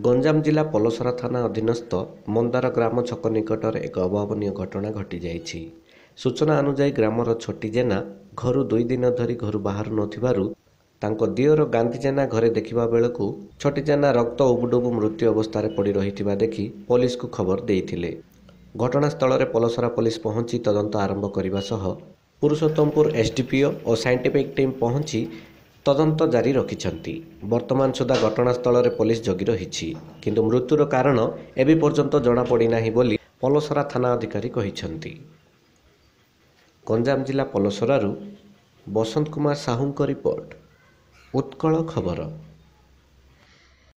ଗଞ୍ଜାମ ଜିଲ୍ଲା ପଲସରା ଥାନା ଅଧୀନସ୍ଥ ମନ୍ଦାର ଗ୍ରାମ ଛକ ନିକଟରେ ଏକ ଅଭାବନୀୟ ଘଟଣା ଘଟିଯାଇଛି। ସୂଚନା ଅନୁଯାୟୀ ଗ୍ରାମର ଛୋଟି ଜେନା ଘରୁ 2 ଦିନ ଧରି ଘରୁ ବାହାରୁ ନଥିବାରୁ ତାଙ୍କ ଦିଅର ଗାନ୍ଧୀ ଜେନା ଘରେ ଦେଖିବା ବେଳକୁ ଛୋଟି ଜେନା ରକ୍ତ ଉବୁଡୁବୁ ମୃତ୍ୟୁ ଅବସ୍ଥାରେ ପଡ଼ି ରହିଥିବା ଦେଖି ପୋଲିସକୁ ଖବର ଦେଇଥିଲେ। ଘଟଣାସ୍ଥଳରେ ପଲସରା ପୋଲିସ ପହଞ୍ଚି ତଦନ୍ତ ଆରମ୍ଭ କରିବା ସହ ପୁରୁଷୋତ୍ତମପୁର ଏସ୍ଡିପିଓ ଓ ସାଇଣ୍ଟିଫିକ୍ ଟିମ୍ ପହଞ୍ଚି ତଦନ୍ତ ଜାରି ରଖିଛନ୍ତି। ବର୍ତ୍ତମାନ ସୁଦ୍ଧା ଘଟଣାସ୍ଥଳରେ ପୋଲିସ ଜଗି ରହିଛି, କିନ୍ତୁ ମୃତ୍ୟୁର କାରଣ ଏବେ ପର୍ଯ୍ୟନ୍ତ ଜଣାପଡ଼ିନାହିଁ ବୋଲି ପଲସରା ଥାନା ଅଧିକାରୀ କହିଛନ୍ତି। ଗଞ୍ଜାମ ଜିଲ୍ଲା ପଲସରାରୁ ବସନ୍ତ କୁମାର ସାହୁଙ୍କ ରିପୋର୍ଟ, ଉତ୍କଳ ଖବର।